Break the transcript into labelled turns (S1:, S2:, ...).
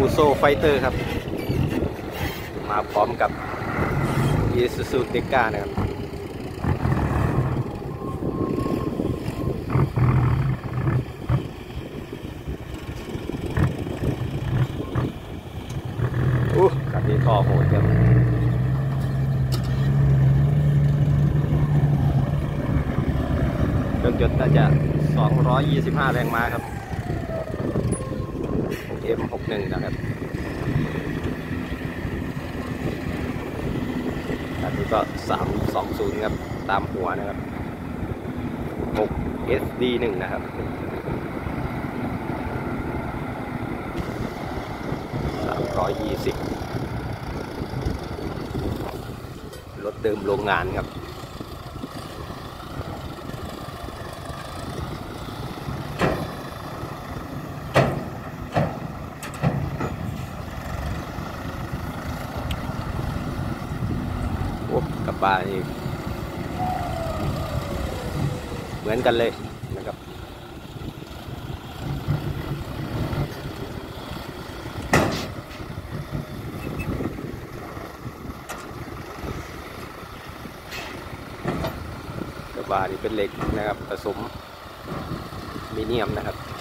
S1: โซไฟเตอร์ครับมาพร้อมกับ Isuzu Deca นะครับคันนี้ท่อโหดครับเครื่องยนต์น่าจะ225 แรงม้าครับ M61 นะครับอันนี้ก็320ครับตามหัวนะครับ6 SD1 นะครับ320รถเดิมโรงงานครับกับบ้านนี่เหมือนกันเลยนะครับกับบ้านนี่เป็นเหล็กนะครับผสมมีเนียมนะครับ